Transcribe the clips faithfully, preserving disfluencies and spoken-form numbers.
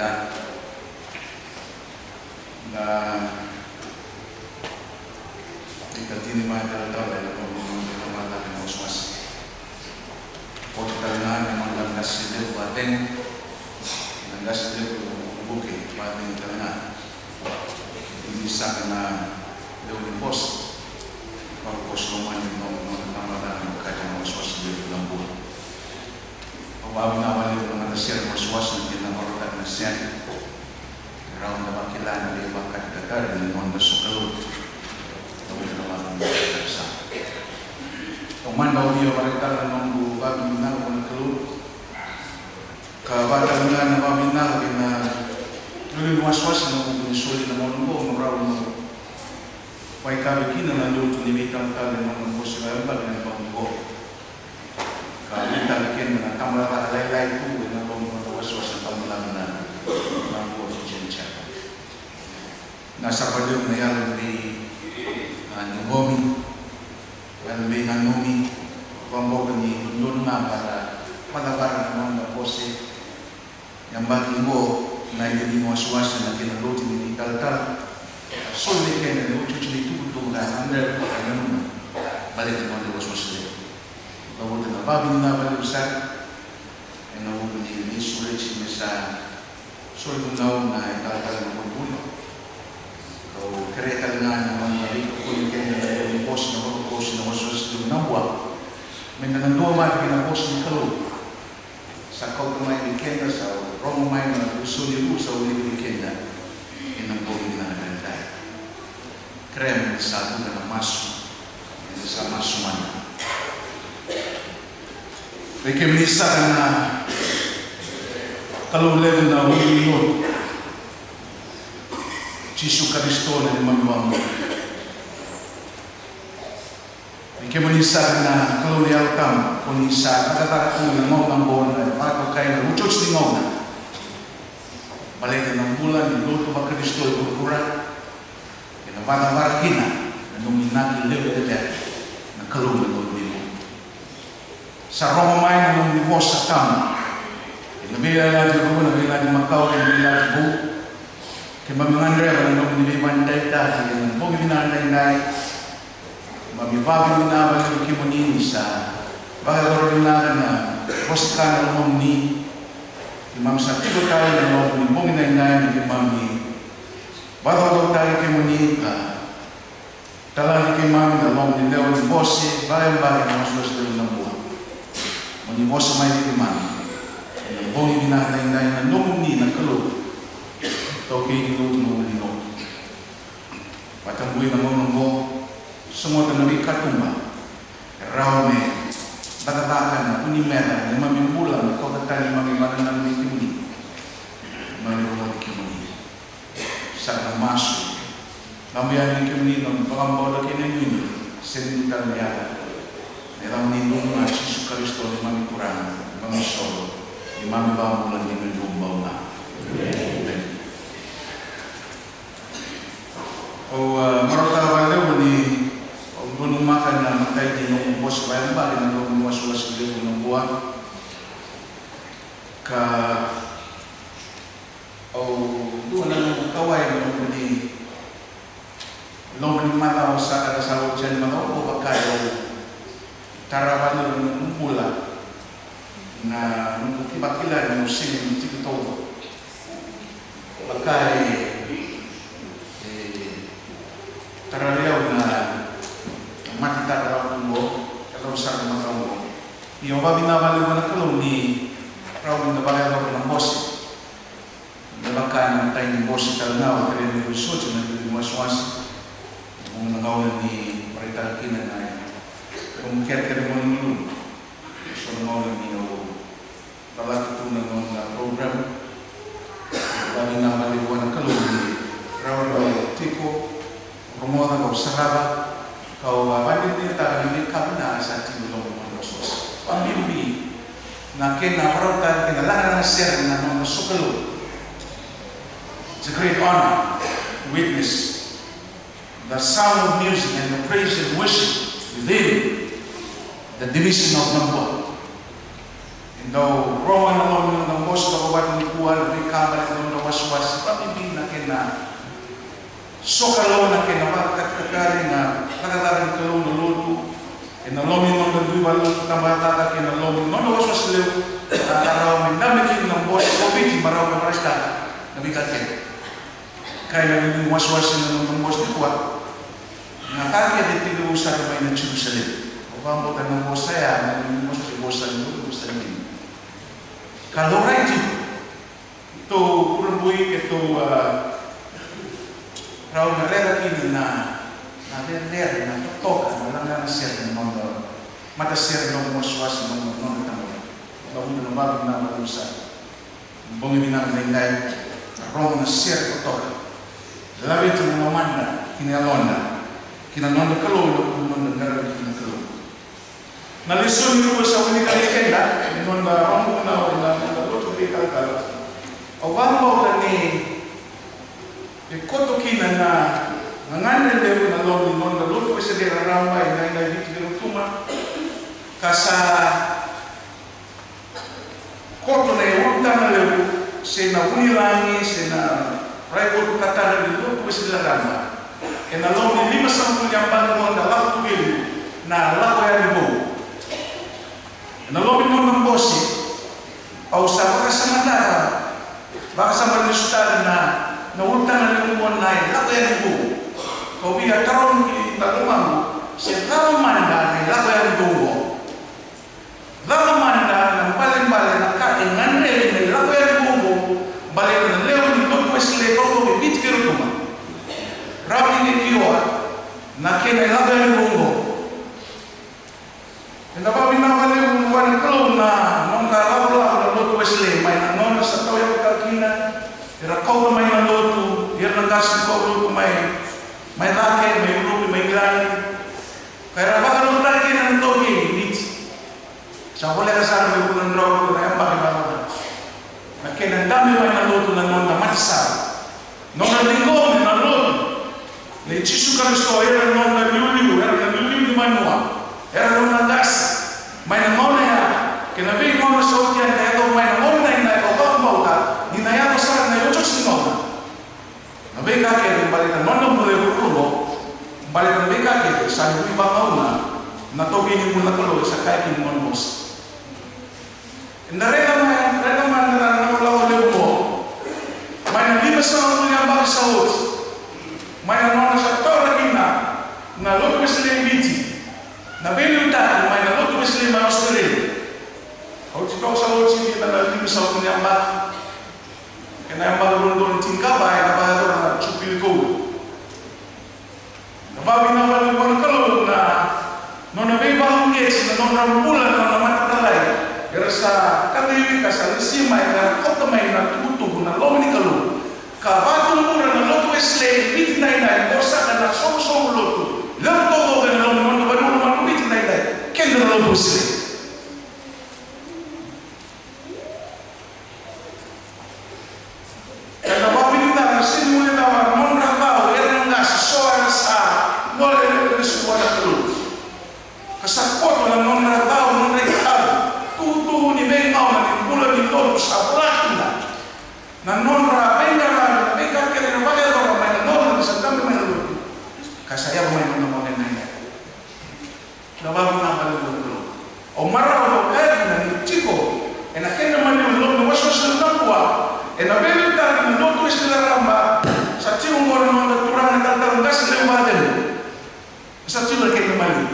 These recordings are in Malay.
Fifita na ikatini mga Talatala na pamumunuan ng Mosmas. Pagkakalaan ng mga landas sila batin, landas sila bukit, batin talaga. Hindi sa ka na gawin post, pagpos naman yung mga tamaran ng kanyang Mosmas sila ng buhay. Pagbabi na wali ng mga tasir Mosmas na tinamarotan na siya, around the Makilana, di ba kakakar, di mo na sukalot. Tawag na naman ang mga sa. Kung man daw niya marital na mga bago minang mga kalot, kabata nga na maminang, na nulin waswas na mga pinisuli na mga nungo, maraw mo. Pwai kabikin na nanduto ni Mitang Tala ng mga posibay ba ng mga nungo. Kabikin na kamara alay-lay po na mga waswas ang pamulang na mga nasa padung na yan di Nabua, yan di Nabua, pamboga ni Lun nga para panabaran naman na pose yung bagi mo na hindi mo aswasa na kinaluti ni Talatala solid kayo na uchuchu ni tututong na under pa kayo naman balik naman na waswas nila bago na babi na balik sa yung nabugan ni Sulit si Mesa solid na na Talatala na magbulo o kereta nga naman na ito kung kaya na yung post na mga post na wasos yung Nabua may nanandua man pinapos ni Kalo sa kaugamay ni Kenda sa romamay na gusto niyo po sa uli ni Kenda inambong na naganda krem sa ato na maso sa maso man may keminisa na Kalo level na uli yun Yesus Kristo na lumamang. Ike manisa na kalau liau tam, konisa kata-kata ku na mau nambon na pato kay na ucot singaw na. Balik ng bulan ni Luto ba Kristo berkurang. Kaya bata markina na nominati level de na kalau na dulu. Sa Roma may na nung nibos sa tam. Nabila na di ko na bila di Macau na bila di Bu. Kaya mamangandre ang nung niliman dayta ng pong minanday-nay mamibabi minaban ng kimunin sa bagay rin na postka na umang ni imam sa tibo tayo na ng pong minanday ng imami bago tayo kimunin ka talang kay mami na umang nilaw ng Bose Vakayabaki na mas mas ng Nabua mani Bose may ni mami ng pong minanday-nay na nung ni ng kalot okay itu nung nino patambuy na mo mo semua tenaga katumba raume batatakan na unimera na mamimbulan ko tatani mamimanan ng kimuni mamimbulan kimuni sa maso namayan ng kimuni ng pakambola kinayun senitan niya merang nindong na Yesus Kristo ni mamikurang mamisolo ni mamibamulan ni lumbaw na amen. O maratawa daw ni kung makan na matay din ng Bose Vakayabaki na nung masuwas dito ng buwan ka o doon na nung kaway nung ni nung mataw sa karasawa dyan mga o bakayo tarawan na nung pula na nung kibakila nung singin tito bakay taraliyaw na matita raw mo, kalau sa mga mo. Yung babinawali mo na kalong ni raw na bagay raw ng Bose. Nalakan ng tayo ng Bose talaga, kaya ni Rusot, na hindi maswas. Kung nangawalan ni Marital Kina na kung kaya-kaya mo ng lulu. So nangawalan ni o talaki ito ng mga program. Babinawali mo na kalong ni raw raw tiko Promoda kau saraba kau banding dia tak ada nikah na sa tinulong ng Diyos. Pamimbi na kinaparautan kinalaran na share na mga sukalo. It's a great honor to witness the sound of music and the praise and worship within the division of Nabua. And though Roman alone ng Bose Vakayabaki ni Kuwan, may kamera ng was-was pamimpi na kena sokalo na kena wakatkakari na nakatarin kalong luluto kena lomin ng nagbiwalo tamatata kena lomin no was-was leo araw min damikin ng boss COVID maraw na marasta nabikatin kaya yung was-was na ng boss di kuat nakakaya din tinuusap na may na Jerusalem o kambutan ng boss saya na yung boss di boss sa lulu boss sa lulu kalau right ito purbuy ito raw na relati na na ler na totoka na lang na siya ng mga mata siya ng was-was ng mga tamo daw na bago na malusa bumibinang na inday raw na siya totoka labi ito na mamanda kinalonda kinalonda kalolo kinalonda garabit na kalolo na lesson ko sa unika lekenda kinalonda raw na na na luto di kalkala o bambo na ni ikoto kina na ngane leo na lo non na luto sa di ramba ina ina dito di tuma kasa koto na yung na leo se na unilangi se na raibot kata di luto sa di ramba e na lo ni lima sampu yang bang mo na laku bil na laku ya ribo na lo non ng bosi pausa ka sa mandara baka sa manistar na nautang na lumon na laku ya ribo kau biar karon di talumang segala manda na laku ya ribo lalu manda ng balen-balen na kain ngane na laku ya ribo balik na leo ni luto sa leko ko bibit kiro tuma rabi ni kiwa na kena laku ya ribo Enda pa binabali mo wan klo na nong karaw la luto wesle may non sa taw yung kakina ira ko may luto ira nang gas ko luto may may lake may luto may gran kaya ba luto lagi nang togi bit sa wala ka sa may bulan raw ko na ba ba na kena dami may luto na non na matsa non na linggo na luto le chisu ka sto ira non na liu ira na liu di manua era una gas mai na mona ya kena be mona so ya na ko mai na mona na ko ba mo ka ni na ya ko sa na yo chos no na be ka ke bali na mona mo le ko mo bali na be ka ke sa ni ba ma na na to bi ni mo na ko sa kai ki mo mos ndare na mai ndare na na na ko la le mo mai na liba sa mo ya ba sa ot mai na mona sa to ra kina na lo ko se le biti na beli utak mai na luto mesle mai Australia au ti tau sa o ti na na limu sa ko nyamba kena yamba rondo tinka ba na ba na chupil ko na ba bina ba ni bon kalo na no na be ba unges na no na pula na na matatalai era sa kadiri ka sa si mai na ko mai na tutu na lo ni kalo ka ba tu mura na luto mesle bit nai nai ko sa na so so luto lam to go na lo no ba no kendo lo busle kana ba binita na sinu le na non ra ba o era nga so ara sa no le le su wa tru kasa ko na non ra ba o non ra ka tu tu ni be ma na ni pula ni to sa prakina na non ra be na na be ka ke na ba ya ro ma na non sa tambe ma na kasa ya ba ma na mo na na na ba na ba o mara o kai na ni chico en aquel momento no no was na Nabua en a bela tarde no to es la ramba sa ti un gol no da turana da da ngas le madel sa ti le ke mali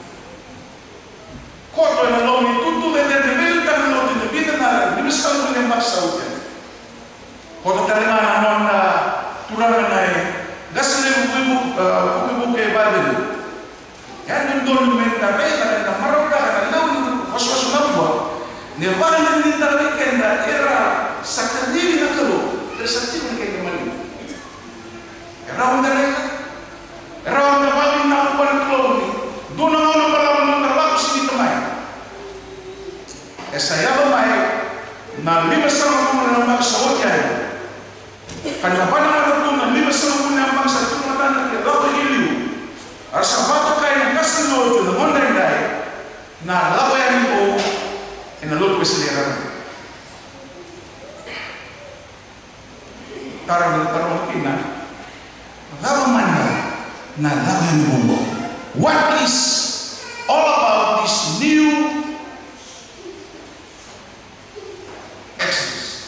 ko to na lo ni tutu de de bela tarde no de vida na ni sa no ne mas sa uke ko to tale na no na turana na e gas le bu bu bu bu ke badel ya no do me ta bela na maroka was-was Nabua ne vale ni tarawe kenda era sakadiri na kalo resati na kenda mali era onda reka era onda vale na kuan kloni dona ona pala ona trabajo si tamai esa ya mai na lima sama na na sa otia kana bana na to na lima sama na na sa tuma na ke do hiliu asa bato kai na kasino to na onda ndai na lawa ya nipo ina luto keselera tarang tarang kina. Lagu mana? Na lagu yang bumbu. What is all about this new Exodus?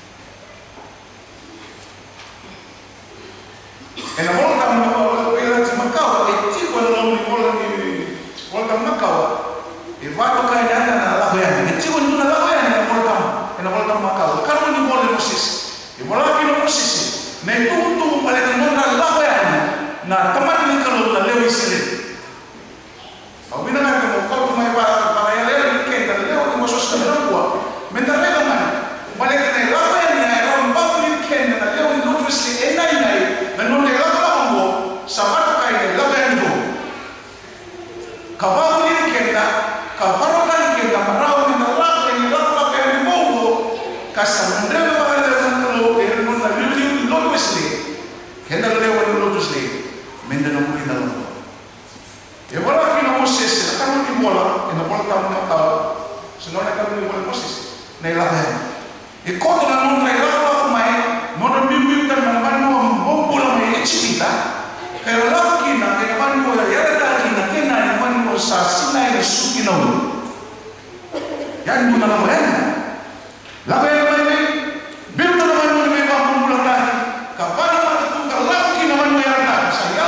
And all come to wela ti makau, e ti ko lo ni ko ni ko ka makau. E va to kai na na lagu yang. E ti ko ni na lagu yang na ko tam. E na ko tam makau. Ka ni mo le Moses. E wala ki no Moses. Na tu tu pale na na lagu yang. Na tamat ni kalau na lewi sile. Au bina na ko ko mai ba para ya lewi ni ke na lewi ni Moses na Nabua. Menda le man. Male ke na lagu yang ni ai ron ba ni ke na lewi ni no sile e nai nai. Na no le lagu mo sabat kai ni lagu yang ni. Ka ba ni ke na ka haro kan ke na marau ni na lagu ni lagu yang ni mo ka sa ndre ba le na ko e no na lewi ni no sile. Kena lewi ni no sile. Menda na muli na lo. E wala ki na Moses, na kanu ni bola, e na bola tamu na tao. Senão na kanu ni bola Moses. Na ilaha. E koto na non na ilaha ko mai, non na bibi kan na manu mo bola mai e chipita. Kaya la ki na ke manu ya ya ta ki na ke na manu sa sina e suki na lo. Yan mo na la mo. La ba mai mai. Bil na manu ni ba mo bola ta. Ka ba na ma tu ka la ki na manu ya ta.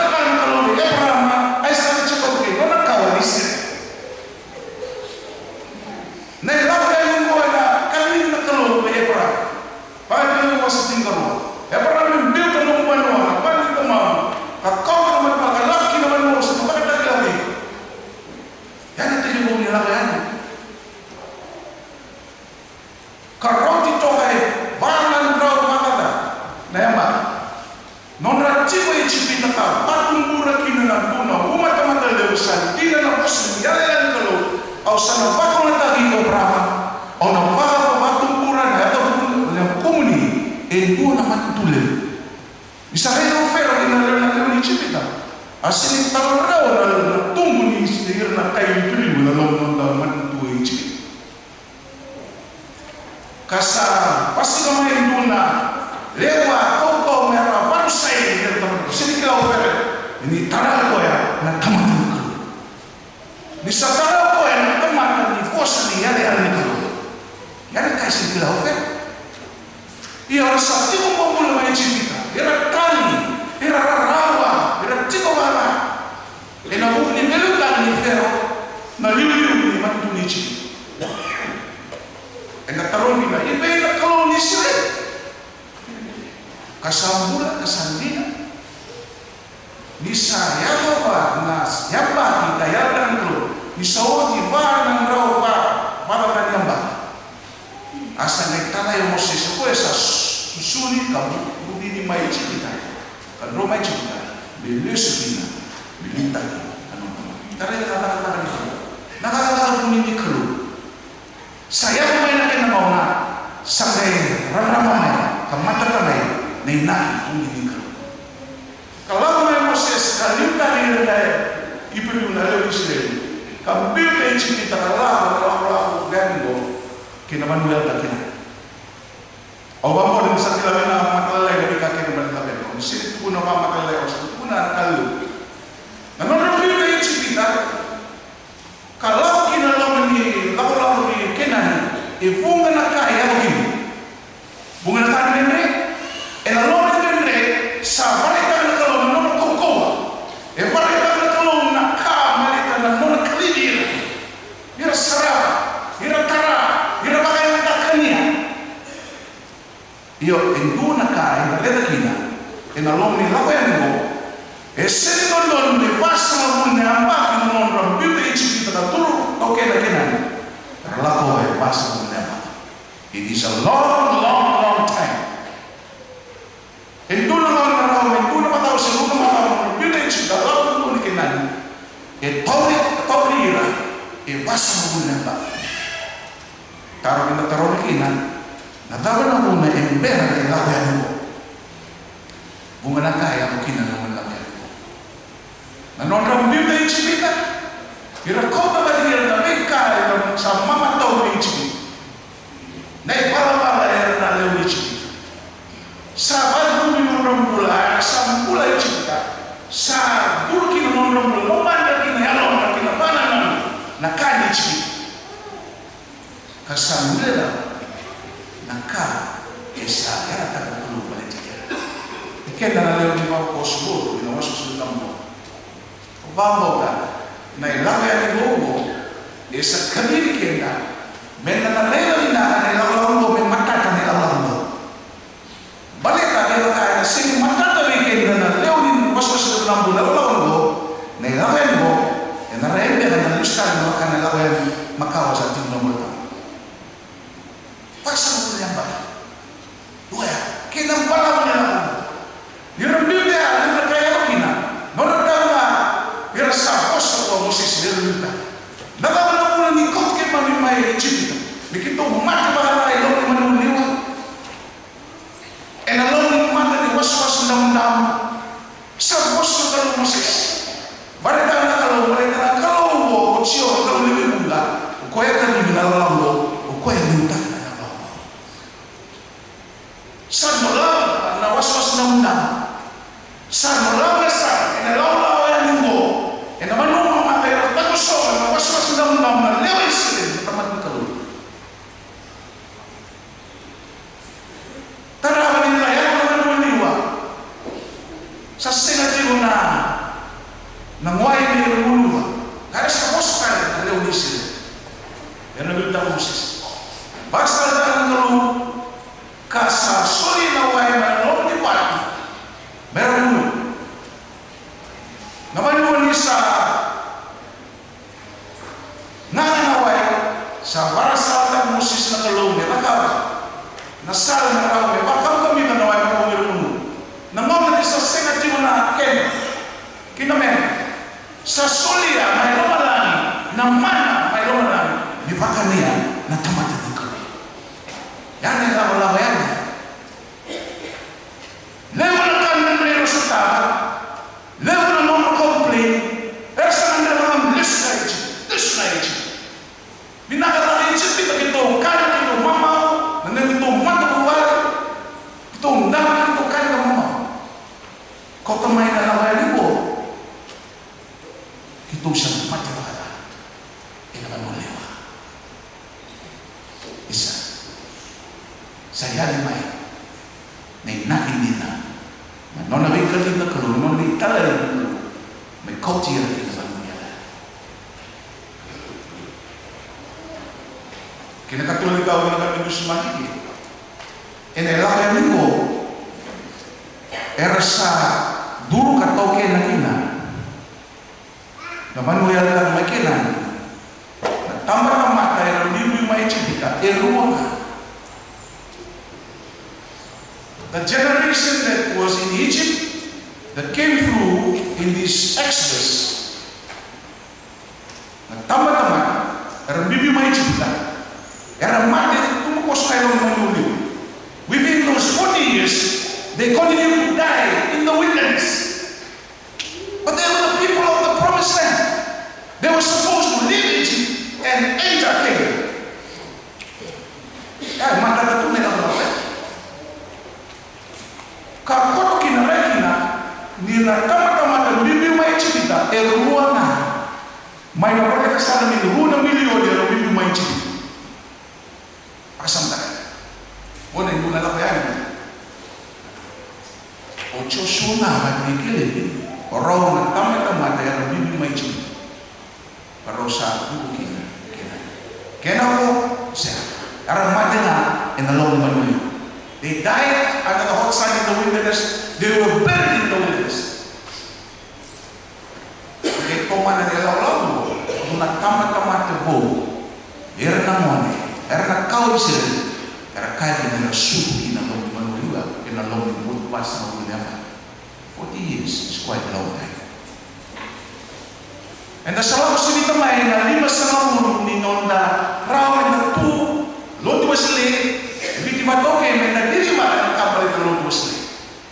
Na ilaha yang mo na kami na kalong may Abraham. Paano yung was tingkaro? Abraham built a long one one. Paano ito ma? Kakao naman magalaki naman mo sa pagkakaglabi. Yan ang tinibong nila kaya. Karoti to kay banan raw makata. Na yan ba? Non ratibo yung chipita ka. Patong mura kinanan na umatamata lewsan. Di na napusin. Yalan kalo. Au sana bakal tadi Abraham, au na bakal batong kuran atau yang komuni, itu nama tulen. Misalnya ofero ina lena lena ni chipita, asini tarau na tunggu ni sihir na kayu tuli na lom na man tu i chipita. Kasa pasti kami itu na lewa kau kau merah baru saya ni teman. Sini kita ofero ini tanah kau ya na teman. Ni satara ko en teman ni fosa ni yale yale ni. Yale kai sin kila ofe. Ia rasa timo pamula mai chipita. Era tani, era rawa, era tiko mama. Ena bu ni melu kan ni fero. Na liu liu ni matu ni chipita. Ena taroni na ibe na koloni sile. Kasambula kasandina. Nisa yawa nas yamba kita yadan lo. Isawati ba ng raw ba para kanyamba. Asa nektala yung Moses ko esa susuli ka budi ni mai chikita. Kan ro mai chikita. Bilesu na bilita ano naman. Tara na nakakata ka. Nakakata ko ni kalo. Saya may na kin na sangai raramay kamata kamay na inaki kung ni kalo. Kalau may Moses kalimta ni na ipilu na lewi Israel. Kambil yang kita kalah orang-orang gango kena manual tak kena. Awam pun bisa kita bina makalai dari kaki kepada kaki. Mesti pun orang makalai, mesti pun orang kalu. Namun kambil yang kita kalau kita lawan ni, kalau lawan ni kena ni, ibu nak kaya begini, bunga nak kaya ni, elawan ni sabar kita nak kalau nak kongkong, ebar kita nak kalau nak kah malita nak nak kelidir, ira serap, ira tara, ira pakai nak kania. Iyo endu nak kaya, leda kina, enalom ni lawan yang go, eseni dolon ni pasal pun ni apa kita non rambil ni kita tak turun, okey nak kena ni, terlalu eh pasal pun ni apa. It is a long, long, long time. Endu nak orang orang, endu nak tahu seluruh orang rambil ni kita lawan pun ni kena ni. E tauri tauri ira, e pasal pun ni apa. Taruh kita taruh kina. Natawa na muna embera na ilagay mo. Bunga na kaya mo kinanungan lang yan. Nanonram din na yung chibita. Irakot na ba din na may kaya sa mamataw na yung chibita. Na ipalapala yan na lew yung chibita. Sa ka esa era ta ko bale tikera ikenda na leo ni wa kosubo ina waso sulambo vamo ka na ilaga ya ngogo esa kabiri kenda mena na leo ina na ilaga me matata na ilaga bale ka leo ka na sing matata we kenda na leo ni waso sulambo na ilaga na ilaga ngo na rende na lista no kana ilaga makawa sa tingno mo pasa mo yang ba dua kena pala mo na yun din ya na kaya kina no na tama yun sa posto ko mo si sirita nagawala mo ni kot ke mami mai chipita dikito mata ba ay lo man niwa en along ni mata ni waswas ndam ndam sa posto ka mo si bareta na kalo bareta na kalo mo chio kalo ni munda ko ya kan ni na lo ko ya ni ta sa mola na waswas ndam ndam sa mola na sa en along la ya ni mo en amano ma ka ta ko so na waswas ndam ndam na lewa isile tamat ni kalo tara ni la ya na ni wa sa sina ti na na ngwai ni rumuluwa kada sa poska na lewa isile en na ta Moses basta da kalo kasa soli na wai na no ni pati meron na manu ni sa ngana na wai sa barasa ta Moses na kalong na kawa na sal na kawa me bakam kami na wai ko meron na mo na sa sengati na ken kinamen sa soli ya may lomalani na mana may lomalani di bakania na tamata ni ko yan ang wala yan level na kan na resultado level na mo complain esa na na listage listage binakata ni chip ito kaya kito mama na nito mata buwal ito ndam ito kaya mama ko kamay na laway mo ito siya mata bakala ina manulewa isa saya ni mai nei na hindi na non na vika din na kalu non ni tala ni may kauti ra din sa niya kina katuloy ka wala ka gusto makiki en el año ko era sa duro ka toke na kina na manuel ka makina na tamba na mata era ni mai chipita e ruwa. The generation that was in Egypt, that came through in this Exodus, tama-tama, era bibi may Egypt, era mati tumukos kayo ng manuli. Within those forty years, they continued to die in the wilderness. But they were the people of the promised land. They were supposed to leave Egypt and enter Canaan. Eh, mata na tunay na mga kakoto kinarekina nina tama-tama bibi may chipita e ruwa na may napaka kasana ni ruwa na milyon e bibi may chipita asam tayo muna yung muna na kaya ocho suna magigilin oraw na tama-tama e bibi may chipita pero sa bukina kena ko siya aramada na e nalong naman mo yun. They died under the hot sun in the wilderness. They were buried in the wilderness. Okay, koma na nilaw-law mo, kung nagtama-tama ito po, era na mo, era na kawin sila, era kaya na nasuki na long manuliwa, kinalong ni Mutwas na Viliame. forty years is quite a long time. And the salaw ko sinita may na lima sa namun ni Nonda, raw na tu, Lord was late, Biti matoke may nagdirima ng kabal ito Lord Muslim.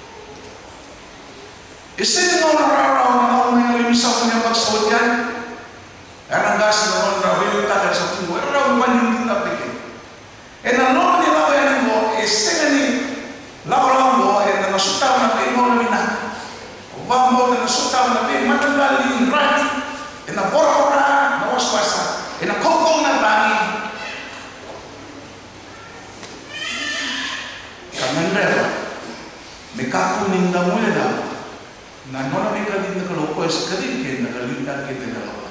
Isin mo na raw na ako may limisaw ko niya pagsawad yan. Erang gas na ron raw yung takal sa tungo. Erang raw yung hindi na pikin. E na noon nila ko yan mo, isin na ni lako-lako mo, e na nasutaw na kayo mo na minak. Ubang mo na nasutaw na kayo, matandali yung rat. E na pora-pora, na waswasa. E na kokong na bangin. nandera me kakuning da mulai da na nona me kalin na kalau ko sekali ke na kalin da ke na lawa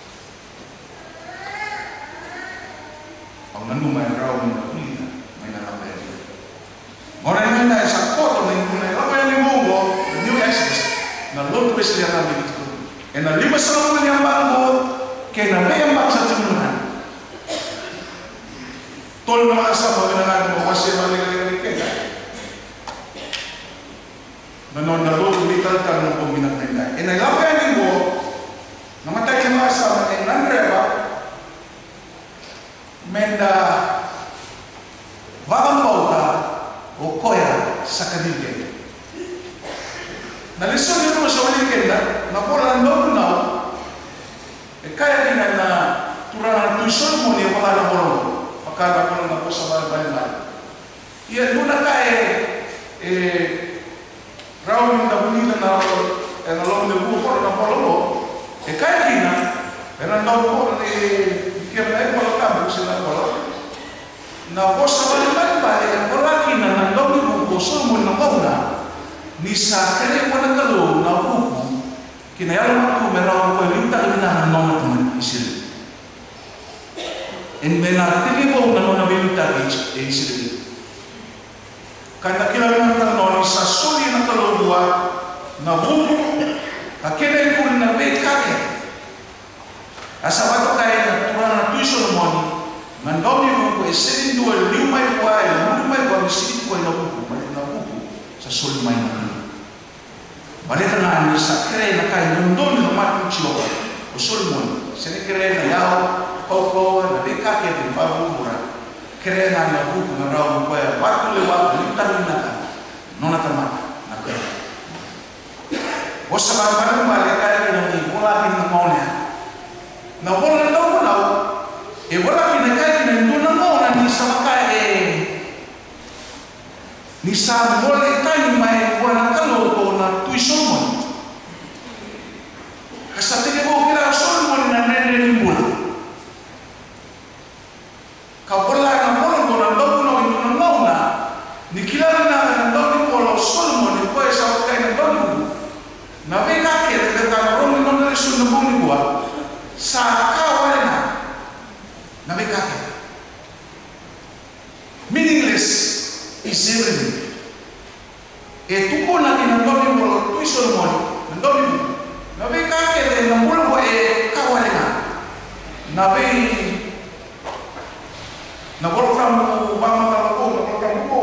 ang nanu may raw na kulina may nalabay ora na na sa koto na na labay ni mo new access na Lord Wesley na dito e na lima sa mga bango ke na may maksa tumunan tol na sa mga nga mo kasi mali ke na non na Lord vital ka ng puminak na e na labay ni mo namatay ka mga sa mga nandreba menda vagam pauta o koya sa kanilya. Nalisod nyo sa walikend na pola no na e kaya din na turang tuition mo niya pakala mo pakala mo na po sa bayan. Iyan muna kaya eh rawin na bunila na e nalong na buko na polo e kaya din na pero no po eh kaya na ko ka sila ko na ko sa bayan ba e ko laki na nandong ko so mo na ko na ni sa kaya ko na kalo na buko kinayalo ko meron ko linta na non na isil en bena tili ko na non na linta isil kana kilala na non sa suli na kalo buwa na buko akene ko na be kake asabato kaya na turana tuition mo mandomi mo ko isilin duwa limay kwa limay kwa isilin ko na buko na buko sa suli may na balita na ano sa kere na kaya nundon na matuchio o sulmon sini kere na yao koko na beka ke din pabumura kere na na buku na raw ko ya batu lewa litan na nona tama na kere o sa ba ba le kaya na ni bola kin na mona na bola na ko na e bola kin na kaya na ndon na mona ni sa kaya e ni sa bola tani mai buana kalo ko na tuition mo kasate ko kira solomon na nene ni bola ka bola na bola ko na ndo no ndo no na ni kila na ndo ni bola solomon ko esa ko na ndo na be ka ke de ka ro no na su no buni kwa sa ka wala na na be ka ke meaningless is everything e tu ko na ni ndo ni bola tu solomon ndo ni na be ka ke de na bola ko e ka wala na na be na bola ka mo ba ma ka ko na bola ka mo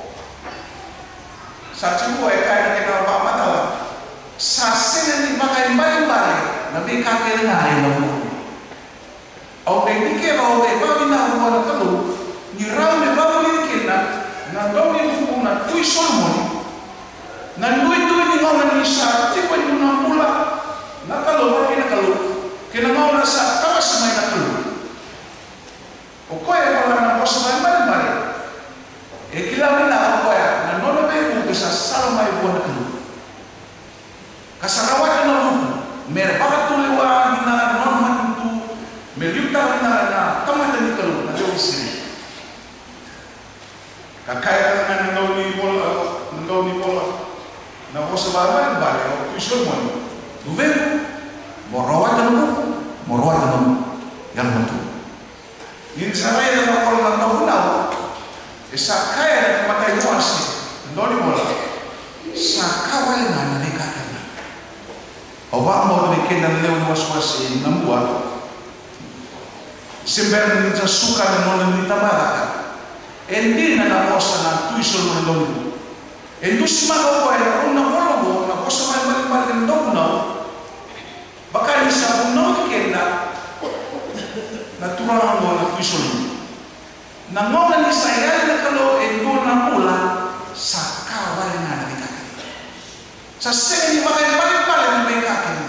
sa tu ko e ka na ka ba ma ta sa sene ni ba ka mbali mbali na be ka ke na ai na mo au be ni ke ba o be ba ni na mo na ka lo ni ra me ba ni ke na na ndo ni fu na tu solomon na nui tu ni ngau ni sa ti ko ni na pula na kalau ro ni kalau kena ngau na sa tawas mai na kalau o ko e ko na ko sa mai mai e kila ni na ko ya na no no be ko sa sala mai bo na kalau kasarawa na no mer ba tu le wa ni na no ma tu me liuta na na tama ni kalau na yo sini kakaya na no ni bola no ni bola na ko sa bayan bale o tuition mo duven morawat na mo morawat na mo yan mo to in saray na ko na na isa kaya na matay mo asi ndoni mo la sa kawal na na ka na o ba mo ni kenan le mo was in Nabua simber ni sa suka na mo ni tamara endi na na sa na tuition mo ndoni endus maka ko ay una mo na ko sa may balik ndong no baka ni sa no kenda na turang mo na tuition na mo ni sa yal na kalo endo na pula sa kawal na na kita sa seni baka balik balik na may kakin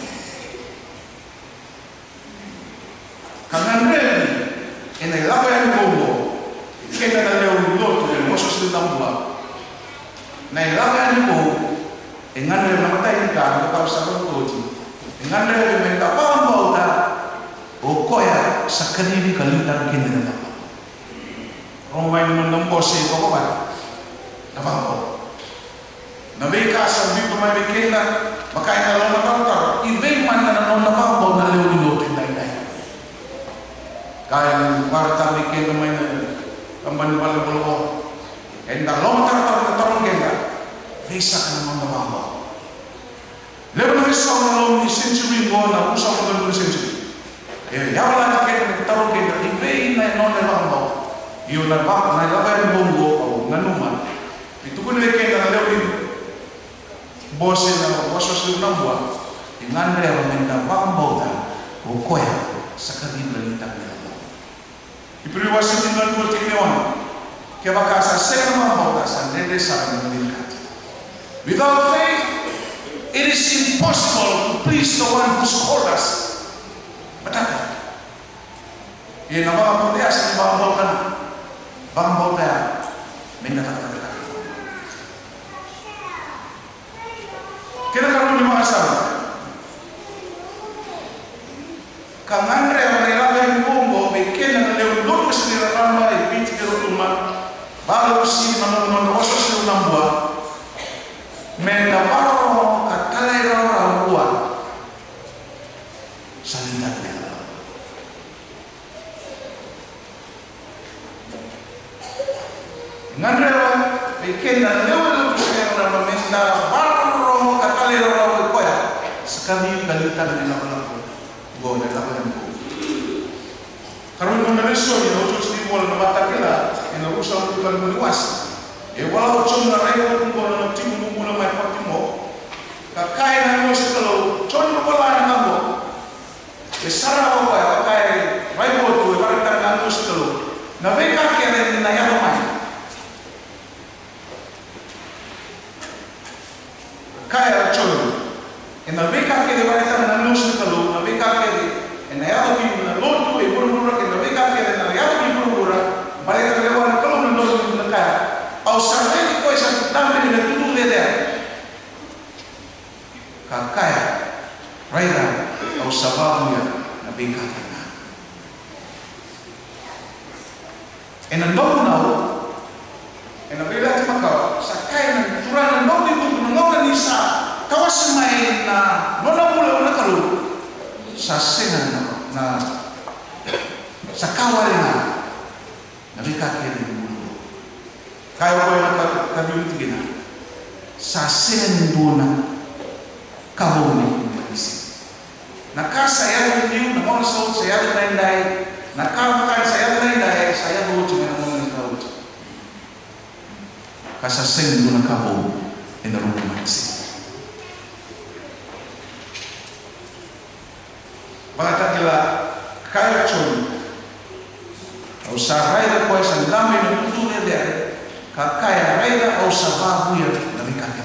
kangan rin ina labayan ko mo kenda na leo lo to mo sa Nabua na ilaga ni mo engano na matay ni ka ka sa kotoji engano na may tapang bauta o koya sa kanini kalitan kinina na romay mo ng bose ko ba Nabua. Nabi kasar bitu mai bikena makai na loma tautar ibe man na non nabua na leo dilo tindai dai. Kaya warta bikena mai na amban bala bolo. Enda loma tautar na tarong kena visa kana non nabua. Leo na visa na loma ni century mo na usa ko na century. Eh ya wala kena tarong kena ibe na non nabua. Iyo na ba na laban bongo o nanuma. Itu pun leke na leo ni Bose na Bose Nabua ingandre ramenda bambauta o koya sakadibla litang na. Ipriwasi tinggal dua tingnewan ke bakasa seka bambauta sa dede sa nilikat. Without faith it is impossible to please the one who called us. Betapa ye na ba mo dia sa bambauta bambauta mendapat kena kamu lima asal. Kangan rela rela yang bombo bikin yang lewat dulu sendiri ramai ibit di rumah baru si mana mana waso si Nabua mendapatkan katalera Nabua salindatnya. Kangan rela bikin yang lewat dulu sendiri ramai mendapatkan sekali balita dari lapan-lapan go dari lapan-lapan karena mana reso ni ojo sini bola nabata kila ina rusa bukan meluas e wala ojo na rayo pun bola na timu mula mai patimo kakai na no sekalo chon bola na ngabo e sara wa kakai rayo tu e barita na no sekalo na veka kere na ya mai kai chon en la beca que de barata na luz de calor, na beca que de en la yado que na loto e burura que na beca que de na yado que burura, barata que levar calor na loto na cara. Ao saber que coisa também na tudo de der. Kakaya, raira ao sababuya na beca que na. En la loto now, en la beca que macau, sakai na turana loto e burura na nisa. Kawas main na nona mula na kalu sa sena na na sa kawal na nabika kiri mulu kaya ko na kabiut gina sa sena ndona kawo ni kumisi nakasaya ni na mo so saya na ndai nakamakan saya na ndai saya bo tu na mo ni kawo kasa sena ndona kawo ina ro kumisi. Bata kila kaya chon au sarai ko sa lame no tutu de de ka kaya raida au sababu ya na mikaka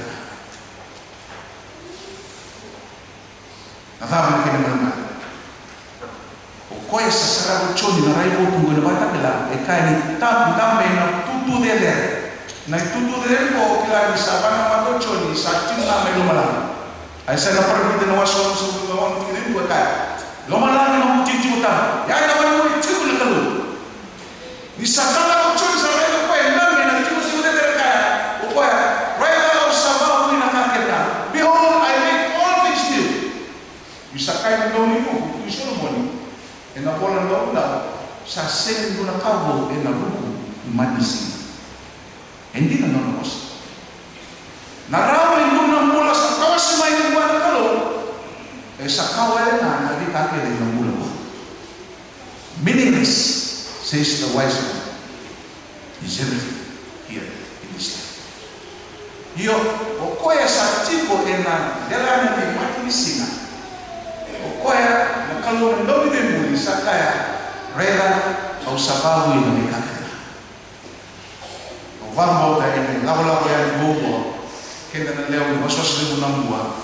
na fama ke na o ko sa sarabu chon na rai ko tungo na bata kila e kaya ni tam tam na tutu de de na tutu de de ko kila ni sabana ma ko chon ni sa tinga me no mala ai sa na parvi de no waso so ko on ni ko kaya loma lagi mau cincin utama, ya ada orang yang cincin nak kalu. Di sana aku cincin sampai aku yang nama nak cincin cincin dari kaya, aku ya, right now sabah aku nak kakeknya. Behold, I make all things new. Bisa kaya dong itu, itu semua ni. Enak bolan dong dah, saseng tu nak kau, enak buku manusia. Endi nak nol bos. Narawa itu nak mula sakawas semua yang buat kalau. Esa kawal na nabi kake de namulo. Meaningless, says the wise man, is everything here in this life. Yo, okoya sa tipo ena dela ni mati singa. Okoya nakalo ndobi de muri sakaya rela au sababu ina mikaka. Ovamo da ene lawla ya bobo kenda na leo masos de Nabua.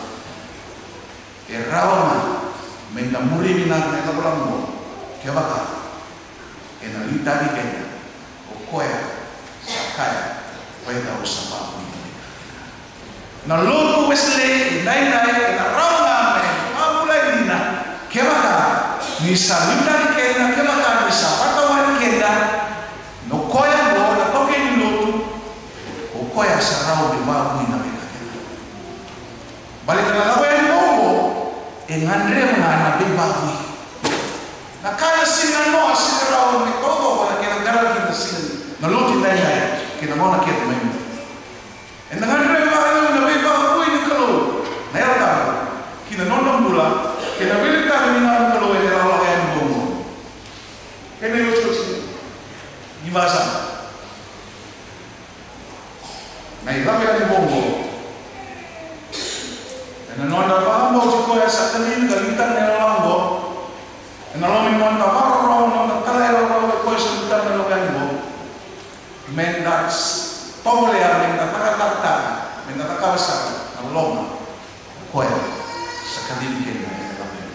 Erawana mendamuri minang na kabulambo kaya baka enalita di Kenya o koya sakaya pwede o sababu na lolo Wesley inay inay inarawana me mabulay nina kaya baka ni salita di Kenya kaya baka ni sapatawan Kenya no koya mo na toke ni loto o koya sa rau di babu ina beka kita. Balik na lawa yang bobo, engandre mga na be babu. Nakaya sila no asila rau ni todo para kina garal kita sila. Naluti tayo na kina mo na kita may. And engandre mga na be babu ini kalau. Naya tayo. Kina nonong mula, kina bili tayo ni na kalau yang lawa yang bobo. Kena lucu sih. Gimana? Nah, ilaw yang dibonggo. Dan nonda paham bahwa jika ya saat ini galitan yang langgo, dan lalu nonda paham nonda kalau orang kau sebentar yang langgo, mendak tole ya mendak tak tak mendak tak kawasan, lalu kau ya sekali mungkin yang langgo.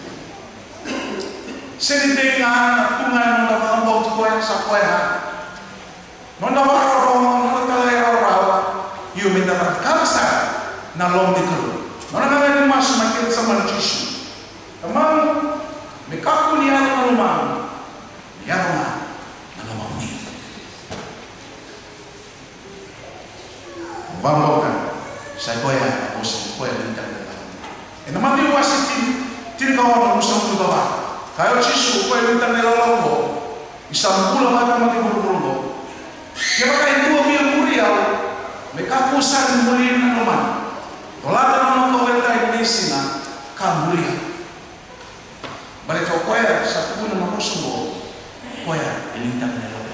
Sedihnya tungan nonda paham bahwa jika ya saat kau ya nonda paham nonda kalau orang you minta terkasa na long di kru. Mana nggak ada mas makin sama cisu. Teman, mereka pun yang ada rumah, ya rumah, nama mau ni. Bangga kan, saya koya, bos koya minta minta. Ini nama dia wasit tin kawan musuh tu bawa. Kayu cisu koya minta minta lalu, isam pula mata mati buru buru. Kita pakai dua mil kuriau. Mereka pusat mulia na naman. Wala na naman kawalita Indonesia na kamulia. Balik ko kuya, sa tubo na mamusubo, kuya, ilintang na lang.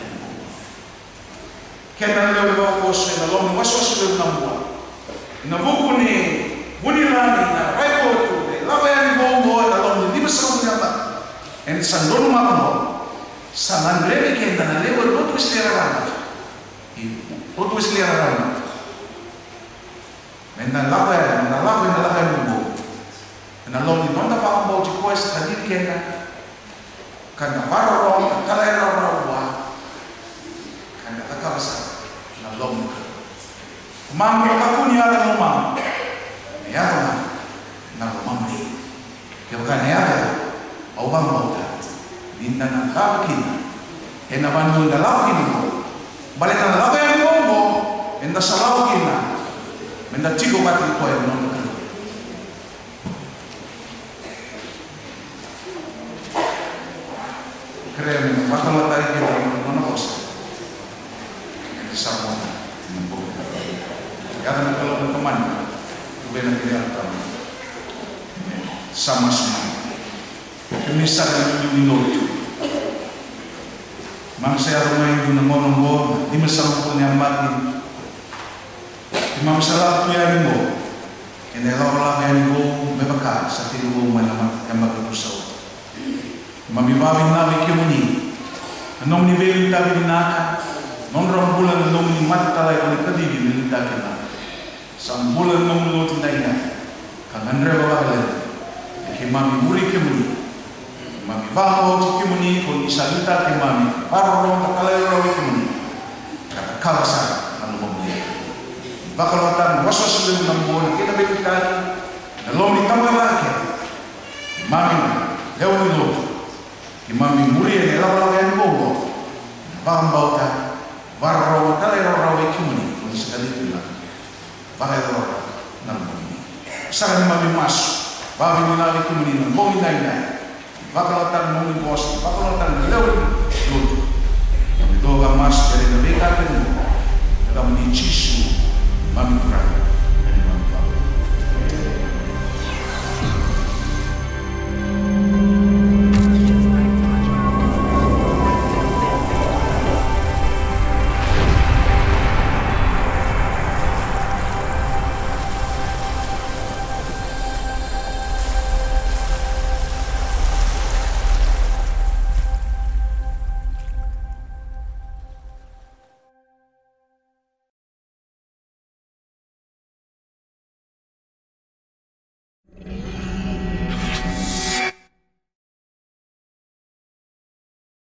Kaya na nalaw iba ko sa inalong, waswas ko yung Nabua. Nabuko ni Viliame na raiko ito, lawayan ni Bongo, inalong, hindi masarap niya ba? And sa doon mga sa manremi kaya na nalewal, luto isliraran. Luto isliraran. Mendan lawan, mendan lawan, mendan lawan bubu. Mendan lawan di mana pak mau jikuai sekali kena, karena para orang kalau era orang buat, karena tak kawasan, mendan lawan. Mam mereka punya ada rumah, ya rumah, nak rumah ni. Kebukan ya ada, awam bauta, bintang nak kau kini, hendak bangun dalam kini, balik dalam lawan yang bombo, hendak salau kini. Mendak cigo mati ko yang non kan. Keren, makam tadi kita mana bos? Ini sama, nampu. Ya kan kalau berteman, tu benar dia tahu. Sama semua. Misal yang diminum. Mangsa rumah yang dinomor-nomor, di mesra punya mati. Imam salah tu yang ibu, ini orang yang ibu membakar satu ibu mana yang bagi usau. Imam ibu nabi kemuni, nom ni beli tabi dinaka, non rambulan nom ni mata talai oleh kadi beli tabi dinaka. Sambulan nom lo tindainya, kangen reba bahagia. Imam ibu ri kemuni, imam ibu bawa kemuni, kon isalita imam, parong talai orang kemuni, kata kawasan lalu membeli. Bakal orang waswas sebelum nambun kita berikan dalam ditambah lagi mami jauh dulu mami mulia ni lawan yang bobo baham bauta barro talai rawi kimuni pun sekali itu lah bahaya orang nambun sangat mami mas baham ini lawi kimuni nambun ini ini bakal orang mami bos bakal orang jauh dulu yang itu mas dari mereka kan